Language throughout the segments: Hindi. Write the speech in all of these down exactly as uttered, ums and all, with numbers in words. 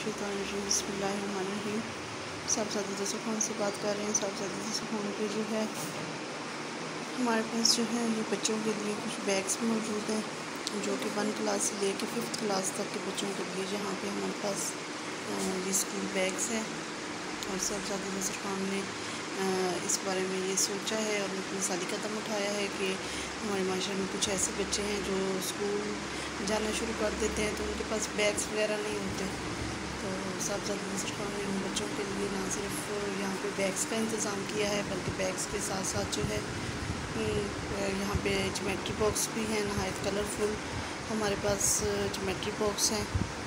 मिनशैतानिर्रजीम बिस्मिल्लाहिर्रहमानिर्रहीम। साहबजादा सुकून से बात कर रहे हैं। साहबजादा सुकून के जो है हमारे पास जो है ये बच्चों के लिए कुछ बैग्स मौजूद हैं जो कि वन क्लास से लेकर फिफ्थ क्लास तक के बच्चों के लिए जहाँ पे हमारे पास ये स्कूल बैग्स हैं। और साहबजादा सुकून ने इस बारे में ये सोचा है और मिसाली कदम उठाया है कि हमारे माशरे में कुछ ऐसे बच्चे हैं जो स्कूल जाना शुरू कर देते हैं तो उनके पास बैग्स वगैरह नहीं होते। तो साहबजादा सुकून ने उन बच्चों के लिए ना सिर्फ यहाँ पे बैग्स का इंतज़ाम किया है बल्कि बैग्स के साथ साथ जो है यहाँ पे ज्योमेट्री बॉक्स भी हैं नहायत कलरफुल हमारे पास ज्योमेट्री बॉक्स हैं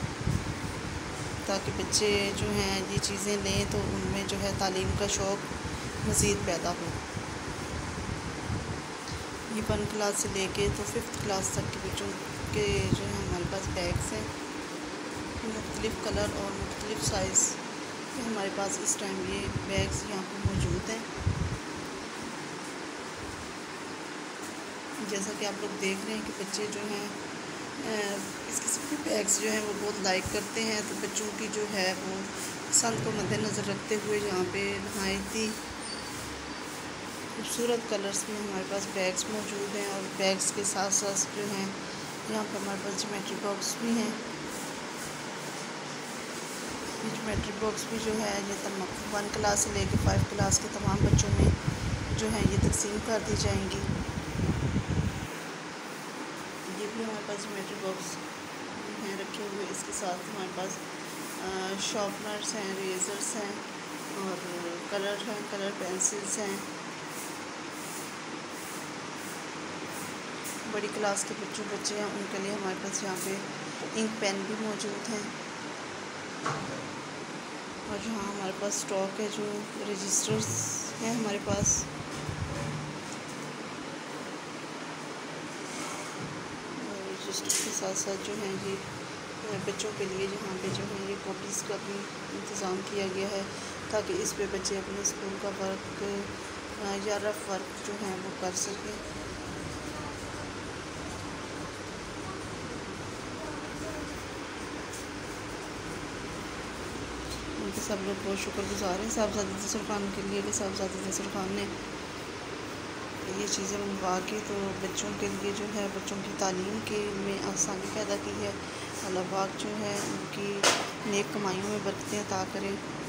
ताकि बच्चे जो हैं ये चीज़ें लें तो उनमें जो है तालीम का शौक़ मज़ीद पैदा हो। ये वन क्लास से लेके तो फिफ्थ क्लास तक के बच्चों के जो है हमारे पास बैग्स हैं मुख्तलिफ़ कलर और मुख्तलिफ़ साइज़ के हमारे पास इस टाइम ये बैग्स यहाँ पर मौजूद हैं। जैसा कि आप लोग देख रहे हैं कि बच्चे जो हैं इस किस्म के बैग्स जो हैं वो बहुत लाइक करते हैं। तो बच्चों की जो है वो पसंद को मद्देनज़र रखते हुए यहाँ पे नहायत ही खूबसूरत कलर्स में हमारे पास बैग्स मौजूद हैं और बैग्स के साथ साथ जो हैं यहाँ पे हमारे पास ज्योमेट्री बॉक्स भी हैं। ज्योमेट्री बॉक्स भी जो है ये तमाम वन क्लास से लेकर फाइव क्लास के तमाम बच्चों में जो है ये तकसीम कर दी जाएंगी। ये भी हमारे पास ज्योमेट्री बॉक्स हैं रखे हुए। इसके साथ हमारे पास शार्पनर्स हैं, रेज़र्स हैं और कलर हैं, कलर पेंसिल्स हैं। बड़ी क्लास के बच्चों बच्चे हैं उनके लिए हमारे पास यहाँ पे इंक पेन भी मौजूद हैं। और जहाँ हमारे पास स्टॉक है जो रजिस्टर्स हैं हमारे पास। और रजिस्टर के साथ साथ जो है ये बच्चों के लिए जहाँ पे जो है ये कॉपीज़ का भी इंतज़ाम किया गया है ताकि इस पे बच्चे अपने स्कूल का वर्क या रफ वर्क जो है वो कर सकें। उनके सब लोग बहुत शुक्रगुज़ार हैं साहबजादा सुकून के लिए कि साहबजादा सुकून ने ये चीज़ें मंगवा के तो बच्चों के लिए जो है बच्चों की तालीम के में आसानी पैदा की है। अल्लाह पाक जो है उनकी नेक कमाइयों में बरकतें अता करें।